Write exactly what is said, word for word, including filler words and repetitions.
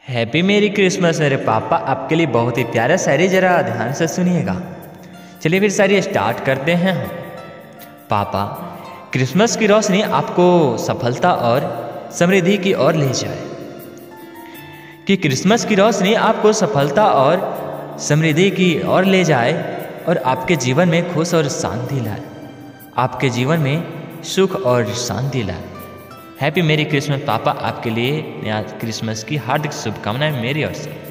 Happy मेरी Christmas मेरे पापा आपके लिए बहुत ही प्यारा शायरी, जरा ध्यान से सुनिएगा। चलिए फिर शायरी स्टार्ट करते हैं। पापा, क्रिसमस की रोशनी आपको सफलता और समृद्धि की ओर ले जाए, कि क्रिसमस की रोशनी आपको सफलता और समृद्धि की ओर ले जाए और आपके जीवन में खुश और शांति लाए, आपके जीवन में सुख और शांति लाए। हैप्पी मेरी क्रिसमस पापा, आपके लिए नया क्रिसमस की हार्दिक शुभकामनाएं मेरी ओर से।